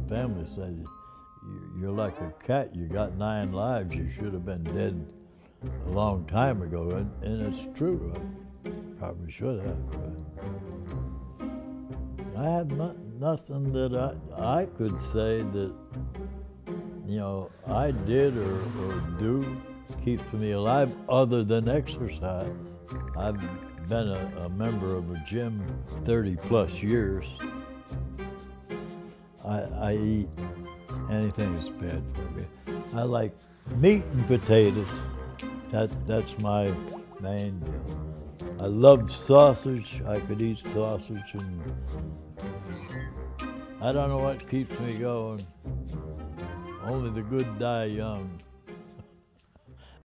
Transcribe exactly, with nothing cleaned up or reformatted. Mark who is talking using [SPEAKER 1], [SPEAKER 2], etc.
[SPEAKER 1] family said, "You're like a cat. You got nine lives. You should have been dead a long time ago." And, and it's true. I probably should have. But I have not, nothing that I, I could say that, you know, I did or, or do keeps me alive other than exercise. I've been a, a member of a gym thirty plus years. I, I eat anything that's bad for me. I like meat and potatoes. That, that's my main deal. I love sausage. I could eat sausage, and I don't know what keeps me going. Only the good die young.